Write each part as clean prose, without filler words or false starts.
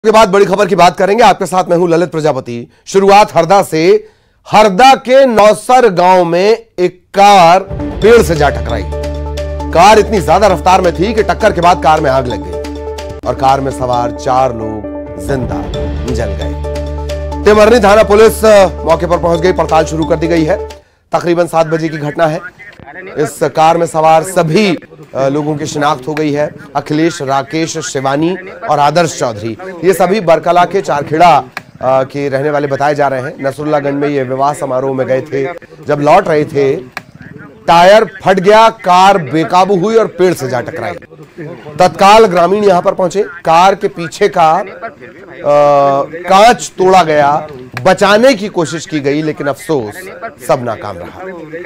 के बाद बड़ी खबर की बात करेंगे। आपके साथ मैं हूं ललित प्रजापति। शुरुआत हरदा से। हरदा के नौसर गांव में एक कार पेड़ से जा टकराई। कार इतनी ज्यादा रफ्तार में थी कि टक्कर के बाद कार में आग लग गई और कार में सवार 4 लोग जिंदा जल गए। टिमरनी थाना पुलिस मौके पर पहुंच गई, पड़ताल शुरू कर दी गई है। तकरीबन 7 बजे की घटना है। इस कार में सवार सभी लोगों की शिनाख्त हो गई है। अखिलेश, राकेश, शिवानी और आदर्श चौधरी, ये सभी बरकला के चारखेड़ा के रहने वाले बताए जा रहे हैं। नसरुल्लागंज में ये विवाह समारोह में गए थे। जब लौट रहे थे, टायर फट गया, कार बेकाबू हुई और पेड़ से जा टकराई। तत्काल ग्रामीण यहां पर पहुंचे। कार के पीछे का कांच तोड़ा गया, बचाने की कोशिश की गई, लेकिन अफसोस सब नाकाम रहा।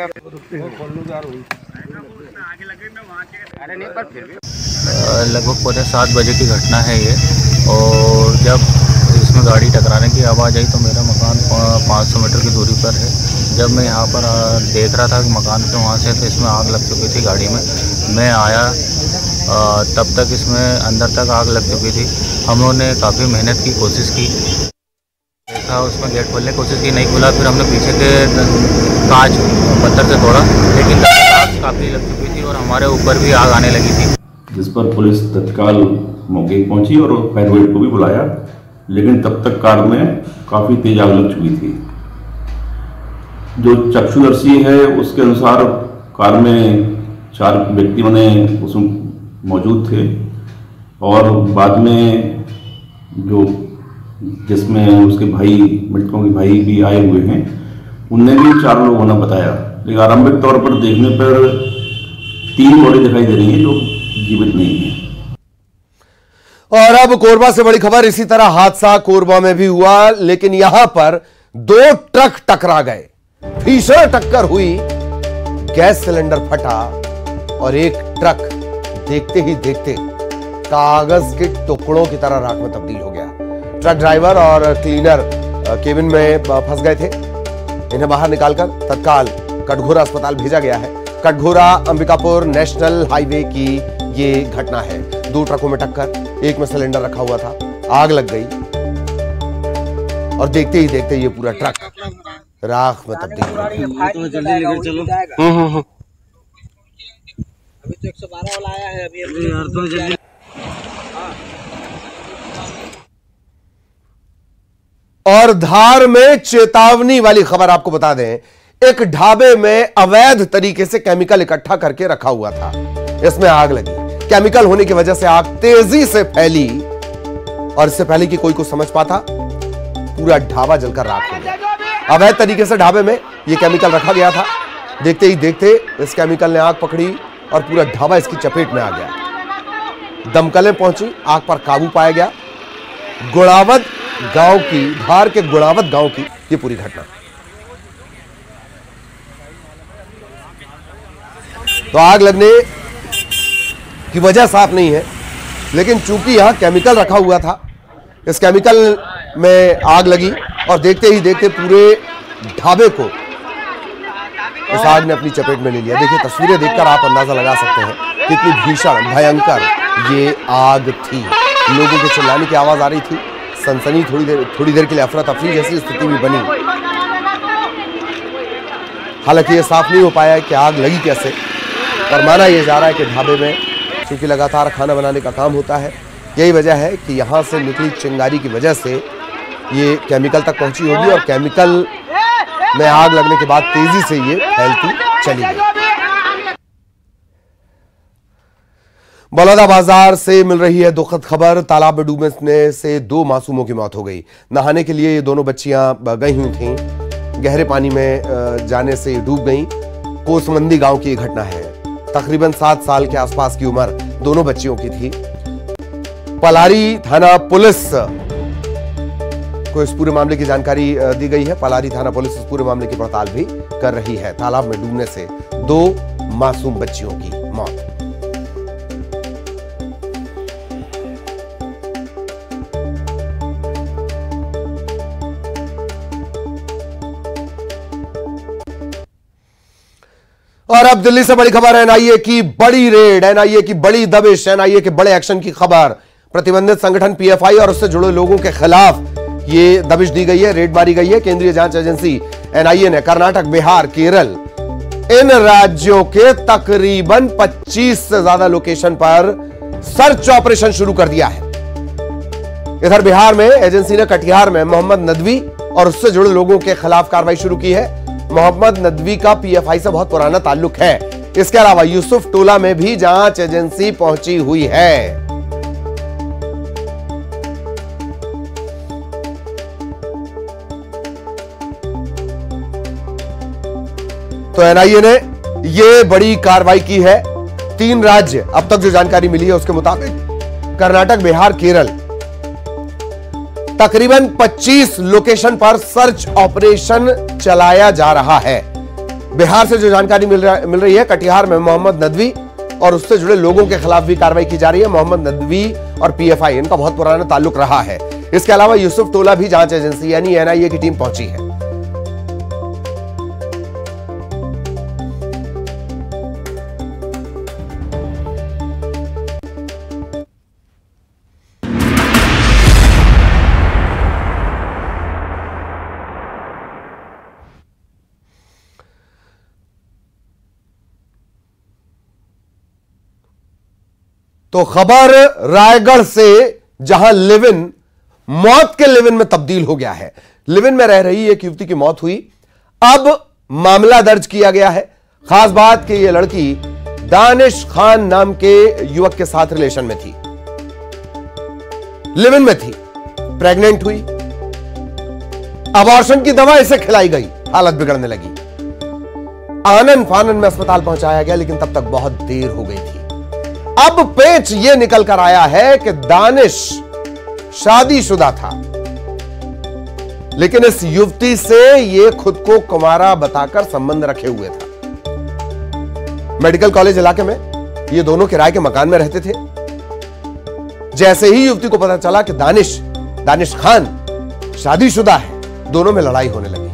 लगभग 7:15 बजे की घटना है ये। और जब इसमें गाड़ी टकराने की आवाज़ आई तो मेरा मकान 500 मीटर की दूरी पर है। जब मैं यहाँ पर देख रहा था कि मकान के वहाँ से, तो इसमें आग लग चुकी थी गाड़ी में। मैं आया तब तक इसमें अंदर तक आग लग चुकी थी। हम लोगों ने काफ़ी मेहनत की, कोशिश की, देखा, उसमें गेट खोलने की कोशिश की, नहीं खुला। फिर हमने पीछे के कांच पत्थर से तोड़ा, लेकिन आग काफ़ी लग चुकी थी और हमारे ऊपर भी आग आने लगी थी। जिस पर पुलिस तत्काल मौके पर पहुंची और फायर ब्रिगेड को भी बुलाया, लेकिन तब तक कार में काफ़ी तेज आग लग चुकी थी। जो चक्षुदर्शी है उसके अनुसार कार में 4 व्यक्ति उसमें मौजूद थे और बाद में जिसमें उसके भाई, मृतकों के भाई भी आए हुए हैं, उनने भी 4 लोग होना बताया। लेकिन आरंभिक तौर पर देखने पर 3 बॉडी दिखाई दे रही है जो जीवित नहीं है। और अब कोरबा से बड़ी खबर। इसी तरह हादसा कोरबा में भी हुआ, लेकिन यहां पर 2 ट्रक टकरा गए। भीषण टक्कर हुई, गैस सिलेंडर फटा और एक ट्रक देखते ही देखते कागज के टुकड़ों की तरह राख में तब्दील हो गया। ट्रक ड्राइवर और क्लीनर केबिन में फंस गए थे। इन्हें बाहर निकालकर तत्काल कटघोरा अस्पताल भेजा गया है। कटघोरा अंबिकापुर नेशनल हाईवे की ये घटना है। 2 ट्रकों में टक्कर, एक में सिलेंडर रखा हुआ था, आग लग गई और देखते ही देखते ये पूरा ट्रक राख में तब्दील हो गया। तो जल्दी लेकर चलो। अभी तो 112 वाला आया है। अभी यार तो जल्दी। और धार में चेतावनी वाली खबर आपको बता दें। एक ढाबे में अवैध तरीके से केमिकल इकट्ठा करके रखा हुआ था। इसमें आग लगी। केमिकल होने की वजह से आग तेजी से फैली और इससे पहले कि कोई कुछ समझ पाता, पूरा ढाबा जलकर राख हो गया। अवैध तरीके से ढाबे में यह केमिकल रखा गया था। देखते ही देखते इस केमिकल ने आग पकड़ी और पूरा ढाबा इसकी चपेट में आ गया। दमकलें पहुंची, आग पर काबू पाया गया। गुड़ावत गांव की, धार के गुड़ावत गांव की यह पूरी घटना। तो आग लगने की वजह साफ नहीं है, लेकिन चूंकि यहां केमिकल रखा हुआ था, इस केमिकल में आग लगी और देखते ही देखते पूरे ढाबे को इस आग ने अपनी चपेट में ले लिया। देखिए, तस्वीरें देखकर आप अंदाजा लगा सकते हैं कितनी भीषण, भयंकर ये आग थी। लोगों के चिल्लाने की आवाज आ रही थी। सनसनी, थोड़ी देर के लिए अफरा तफरी जैसी स्थिति भी बनी। हालांकि ये साफ नहीं हो पाया कि आग लगी कैसे, पर माना यह जा रहा है कि ढाबे में क्योंकि लगातार खाना बनाने का काम होता है, यही वजह है कि यहां से निकली चिंगारी की वजह से ये केमिकल तक पहुंची होगी और केमिकल में आग लगने के बाद तेजी से ये फैलती चली गई। बलौदा बाजार से मिल रही है दुखद खबर। तालाब में डूबने से 2 मासूमों की मौत हो गई। नहाने के लिए ये दोनों बच्चियां गई हुई थीं। गहरे पानी में जाने से डूब गईं। कोसमंदी गांव की घटना है। तकरीबन 7 साल के आसपास की उम्र दोनों बच्चियों की थी। पलारी थाना पुलिस को इस पूरे मामले की जानकारी दी गई है। पलारी थाना पुलिस इस पूरे मामले की पड़ताल भी कर रही है। तालाब में डूबने से 2 मासूम बच्चियों की मौत। और अब दिल्ली से बड़ी खबर। एनआईए की बड़ी रेड, एनआईए की बड़ी दबिश, एनआईए के बड़े एक्शन की खबर। प्रतिबंधित संगठन पीएफआई और उससे जुड़े लोगों के खिलाफ ये दबिश दी गई है, रेड मारी गई है। केंद्रीय जांच एजेंसी एनआईए ने कर्नाटक, बिहार, केरल इन राज्यों के तकरीबन 25 से ज्यादा लोकेशन पर सर्च ऑपरेशन शुरू कर दिया है। इधर बिहार में एजेंसी ने कटिहार में मोहम्मद नदवी और उससे जुड़े लोगों के खिलाफ कार्रवाई शुरू की है। मोहम्मद नदवी का पीएफआई से बहुत पुराना ताल्लुक है। इसके अलावा यूसुफ टोला में भी जांच एजेंसी पहुंची हुई है। तो एनआईए ने यह बड़ी कार्रवाई की है। 3 राज्य अब तक जो जानकारी मिली है उसके मुताबिक कर्नाटक, बिहार, केरल तकरीबन 25 लोकेशन पर सर्च ऑपरेशन चलाया जा रहा है। बिहार से जो जानकारी मिल रही है, कटिहार में मोहम्मद नदवी और उससे जुड़े लोगों के खिलाफ भी कार्रवाई की जा रही है। मोहम्मद नदवी और पीएफआई इनका बहुत पुराना ताल्लुक रहा है। इसके अलावा यूसुफ टोला भी जांच एजेंसी यानी एनआईए की टीम पहुंची है। तो खबर रायगढ़ से, जहां लिव इन मौत के लिव इन में तब्दील हो गया है। लिव इन में रह रही एक युवती की मौत हुई, अब मामला दर्ज किया गया है। खास बात कि यह लड़की दानिश खान नाम के युवक के साथ रिलेशन में थी, लिव इन में थी, प्रेग्नेंट हुई, अबॉर्शन की दवा इसे खिलाई गई, हालत बिगड़ने लगी, आनन फानन में अस्पताल पहुंचाया गया, लेकिन तब तक बहुत देर हो गई थी। अब पेच यह निकल कर आया है कि दानिश शादीशुदा था, लेकिन इस युवती से यह खुद को कुंवारा बताकर संबंध रखे हुए था। मेडिकल कॉलेज इलाके में ये दोनों किराए के मकान में रहते थे। जैसे ही युवती को पता चला कि दानिश खान शादीशुदा है, दोनों में लड़ाई होने लगी।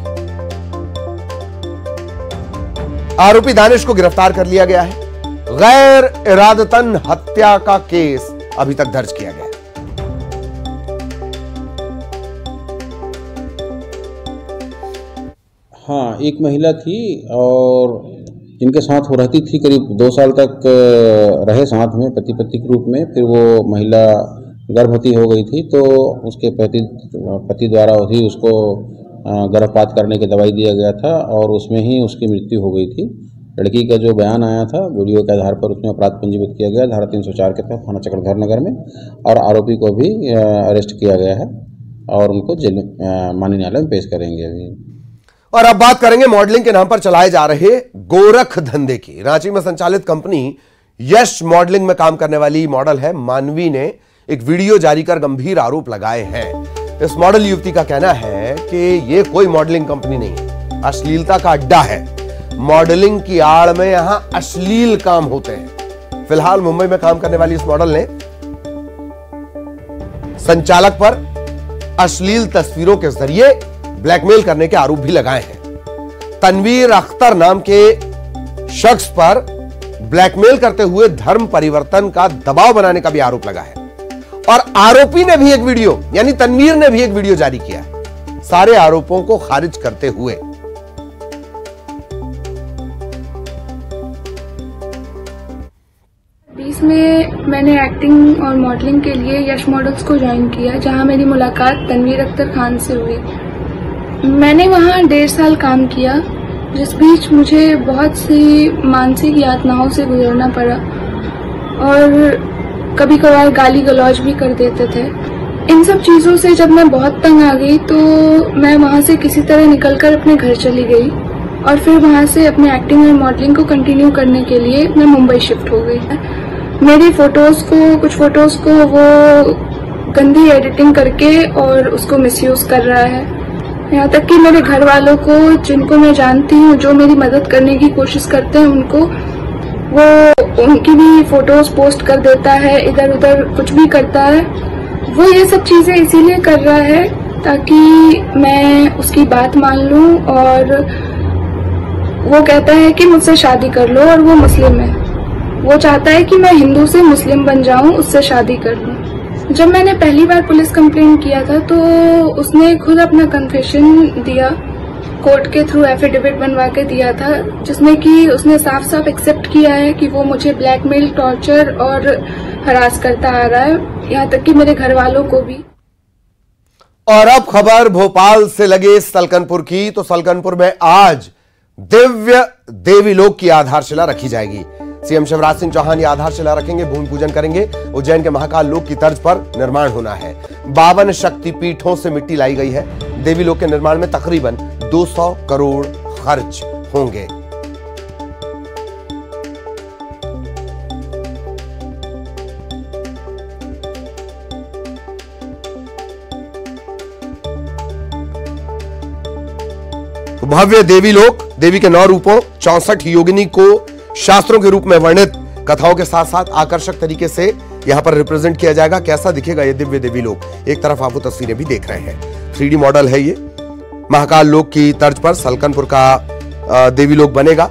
आरोपी दानिश को गिरफ्तार कर लिया गया है। गैर इरादतन हत्या का केस अभी तक दर्ज किया गया है। हाँ, एक महिला थी और इनके साथ वो रहती थी, करीब 2 साल तक रहे साथ में, पति पत्नी के रूप में। फिर वो महिला गर्भवती हो गई थी, तो उसके पति द्वारा ही उसको गर्भपात करने की दवाई दिया गया था और उसमें ही उसकी मृत्यु हो गई थी। लड़की का जो बयान आया था वीडियो के आधार पर, उसमें अपराध पंजीबद्ध किया गया धारा 304 के तहत थाना चक्रधर नगर में, और आरोपी को भी अरेस्ट किया गया है और उनको जेल माननीय न्यायालय में पेश करेंगे अभी। और अब बात करेंगे मॉडलिंग के नाम पर चलाए जा रहे गोरख धंधे की। रांची में संचालित कंपनी यश मॉडलिंग में काम करने वाली मॉडल है मानवी ने एक वीडियो जारी कर गंभीर आरोप लगाए हैं। इस मॉडल युवती का कहना है कि यह कोई मॉडलिंग कंपनी नहीं है, अश्लीलता का अड्डा है। मॉडलिंग की आड़ में यहां अश्लील काम होते हैं। फिलहाल मुंबई में काम करने वाली इस मॉडल ने संचालक पर अश्लील तस्वीरों के जरिए ब्लैकमेल करने के आरोप भी लगाए हैं। तनवीर अख्तर नाम के शख्स पर ब्लैकमेल करते हुए धर्म परिवर्तन का दबाव बनाने का भी आरोप लगा है। और आरोपी ने भी एक वीडियो, यानी तनवीर ने भी एक वीडियो जारी किया है सारे आरोपों को खारिज करते हुए। में मैंने एक्टिंग और मॉडलिंग के लिए यश मॉडल्स को ज्वाइन किया, जहां मेरी मुलाकात तनवीर अख्तर खान से हुई। मैंने वहां 1.5 साल काम किया, जिस बीच मुझे बहुत सी मानसिक यातनाओं से गुजरना पड़ा और कभी कभार गाली गलौज भी कर देते थे। इन सब चीज़ों से जब मैं बहुत तंग आ गई तो मैं वहां से किसी तरह निकलकर अपने घर चली गई और फिर वहां से अपने एक्टिंग और मॉडलिंग को कंटिन्यू करने के लिए मैं मुंबई शिफ्ट हो गई। मेरी कुछ फोटोज को वो गंदी एडिटिंग करके और उसको मिसयूज कर रहा है। यहाँ तक कि मेरे घर वालों को, जिनको मैं जानती हूँ, जो मेरी मदद करने की कोशिश करते हैं, वो उनकी भी फोटोज पोस्ट कर देता है, इधर उधर कुछ भी करता है। वो ये सब चीजें इसीलिए कर रहा है ताकि मैं उसकी बात मान लूं, और वो कहता है कि मुझसे शादी कर लो, और वो मुस्लिम है। वो चाहता है कि मैं हिंदू से मुस्लिम बन जाऊं, उससे शादी कर लूं। जब मैंने पहली बार पुलिस कंप्लेंट किया था तो उसने खुद अपना कन्फेशन दिया, कोर्ट के थ्रू एफिडेविट बनवा के दिया था, जिसमें कि उसने साफ साफ एक्सेप्ट किया है कि वो मुझे ब्लैकमेल, टॉर्चर और हरास करता आ रहा है, यहाँ तक कि मेरे घर वालों को भी। और अब खबर भोपाल से लगे सलकनपुर की। तो सलकनपुर में आज दिव्य देवीलोक की आधारशिला रखी जाएगी। सीएम शिवराज सिंह चौहान ये आधारशिला रखेंगे, भूमि पूजन करेंगे। उज्जैन के महाकाल लोक की तर्ज पर निर्माण होना है। 52 शक्तिपीठों से मिट्टी लाई गई है। देवीलोक के निर्माण में तकरीबन 200 करोड़ खर्च होंगे। भव्य देवीलोक, देवी के 9 रूपों, 64 योगिनी को शास्त्रों के रूप में वर्णित कथाओं के साथ साथ आकर्षक तरीके से यहां पर रिप्रेजेंट किया जाएगा। कैसा दिखेगा ये दिव्य देवीलोक? एक तरफ आप वो तस्वीरें भी देख रहे हैं, 3D मॉडल है ये। महाकाल लोक की तर्ज पर सलकनपुर का देवीलोक बनेगा।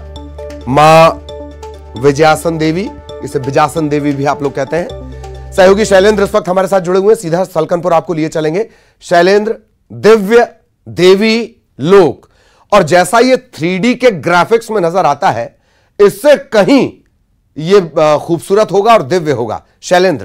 मां विजयासन देवी, इसे बिजासन देवी भी आप लोग कहते हैं। सहयोगी शैलेंद्र इस वक्त हमारे साथ जुड़े हुए हैं, सीधा सलकनपुर आपको लिए चलेंगे। शैलेंद्र, दिव्य देवी लोक, और जैसा ये 3D के ग्राफिक्स में नजर आता है, इससे कहीं ये खूबसूरत होगा और दिव्य होगा। शैलेंद्र,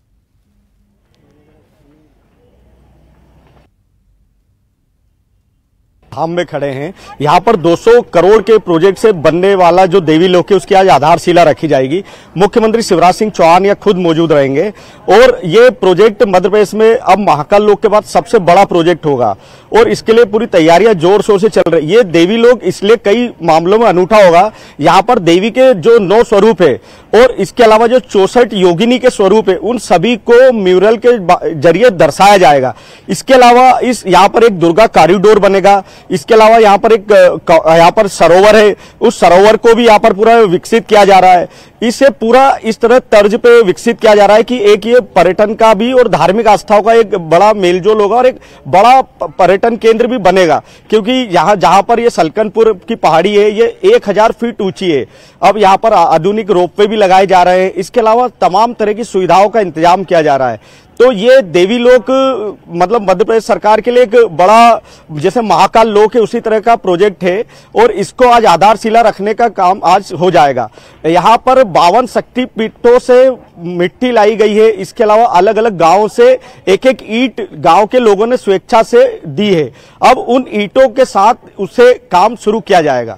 धाम में खड़े हैं। यहाँ पर 200 करोड़ के प्रोजेक्ट से बनने वाला जो देवीलोक है उसकी आज आधारशिला रखी जाएगी। मुख्यमंत्री शिवराज सिंह चौहान यहाँ खुद मौजूद रहेंगे और ये प्रोजेक्ट मध्य प्रदेश में अब महाकाल लोक के बाद सबसे बड़ा प्रोजेक्ट होगा और इसके लिए पूरी तैयारियां जोर शोर से चल रही है। ये देवीलोक इसलिए कई मामलों में अनूठा होगा। यहाँ पर देवी के जो 9 स्वरूप है और इसके अलावा जो 64 योगिनी के स्वरूप है, उन सभी को म्यूरल के जरिए दर्शाया जाएगा। इसके अलावा यहाँ पर एक दुर्गा कॉरिडोर बनेगा। इसके अलावा यहाँ पर सरोवर है, उस सरोवर को भी यहाँ पर पूरा विकसित किया जा रहा है। इसे पूरा इस तरह तर्ज पे विकसित किया जा रहा है कि एक ये पर्यटन का भी और धार्मिक आस्थाओं का एक बड़ा मेलजोल होगा और एक बड़ा पर्यटन केंद्र भी बनेगा, क्योंकि यहाँ जहाँ पर ये सलकनपुर की पहाड़ी है ये 1000 फीट ऊंची है। अब यहाँ पर आधुनिक रोपवे भी लगाए जा रहे हैं। इसके अलावा तमाम तरह की सुविधाओं का इंतजाम किया जा रहा है। तो ये देवीलोक मतलब मध्य प्रदेश सरकार के लिए एक बड़ा, जैसे महाकाल लोक है उसी तरह का प्रोजेक्ट है और इसको आज आधारशिला रखने का काम आज हो जाएगा। यहाँ पर 52 शक्तिपीठों से मिट्टी लाई गई है। इसके अलावा अलग अलग गांवों से एक ईंट गांव के लोगों ने स्वेच्छा से दी है। अब उन ईंटों के साथ उसे काम शुरू किया जाएगा।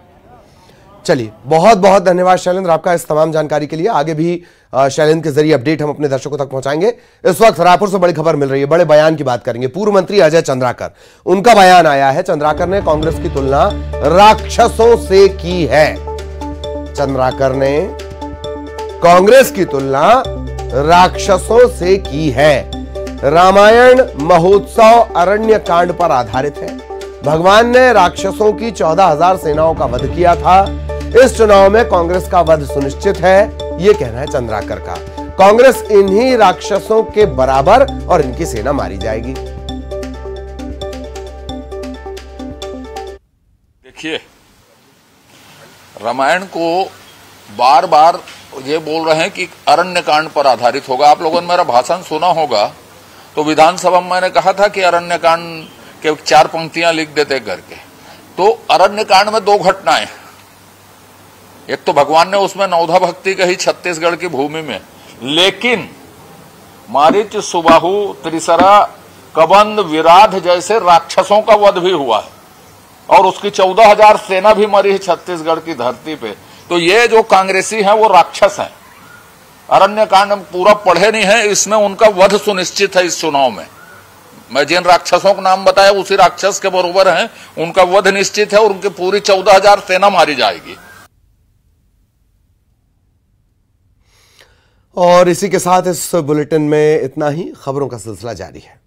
चलिए, बहुत बहुत धन्यवाद शैलेंद्र आपका इस तमाम जानकारी के लिए। आगे भी शैलेंद्र के जरिए अपडेट हम अपने दर्शकों तक पहुंचाएंगे। इस वक्त रायपुर से बड़ी खबर मिल रही है, बड़े बयान की बात करेंगे। पूर्व मंत्री अजय चंद्राकर, उनका बयान आया है। चंद्राकर ने कांग्रेस की तुलना राक्षसों से की है। चंद्राकर ने कांग्रेस की तुलना राक्षसों से की है। रामायण महोत्सव अरण्य कांड पर आधारित है। भगवान ने राक्षसों की 14,000 सेनाओं का वध किया था। इस चुनाव में कांग्रेस का वध सुनिश्चित है, यह कहना है चंद्राकर का। कांग्रेस इन्हीं राक्षसों के बराबर और इनकी सेना मारी जाएगी। देखिए, रामायण को बार बार ये बोल रहे हैं कि अरण्य कांड पर आधारित होगा। आप लोगों ने मेरा भाषण सुना होगा, तो विधानसभा में मैंने कहा था कि अरण्य कांड के 4 पंक्तियां लिख देते करके। तो अरण्य कांड में 2 घटनाएं, एक तो भगवान ने उसमें नवधा भक्ति कही छत्तीसगढ़ की भूमि में, लेकिन मारीच, सुबाहु, त्रिसरा, कबंध, विराध जैसे राक्षसों का वध भी हुआ है और उसकी 14,000 सेना भी मरी है छत्तीसगढ़ की धरती पे। तो ये जो कांग्रेसी हैं वो राक्षस हैं। अरण्य कांड पूरा पढ़े नहीं है, इसमें उनका वध सुनिश्चित है। इस चुनाव में मैं जिन राक्षसों का नाम बताया उसी राक्षस के बरोबर हैं, उनका वध निश्चित है और उनकी पूरी 14,000 सेना मारी जाएगी। और इसी के साथ इस बुलेटिन में इतना ही। खबरों का सिलसिला जारी है।